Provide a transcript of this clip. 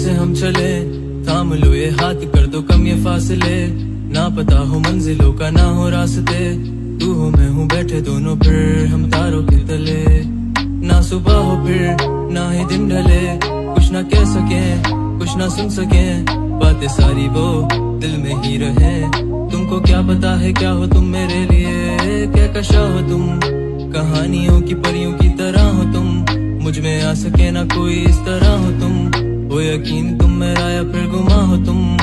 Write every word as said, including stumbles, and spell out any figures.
से हम चले, थाम लो ये हाथ, कर दो कम ये फासले। ना पता हो मंजिलों का ना हो रास्ते, तू हो मैं हूँ बैठे दोनों फिर हम तारों के तले। ना सुबह हो फिर ना ही दिन ढले, कुछ ना कह सके कुछ ना सुन सके, बातें सारी वो दिल में ही रहे। तुमको क्या पता है क्या हो तुम मेरे लिए, क्या कशा हो तुम, कहानियों की परियों की तरह हो तुम। मुझ में आ सके ना कोई इस तरह हो तुम, हो यकीन तुम मेरा या फिर गुमा हो तुम।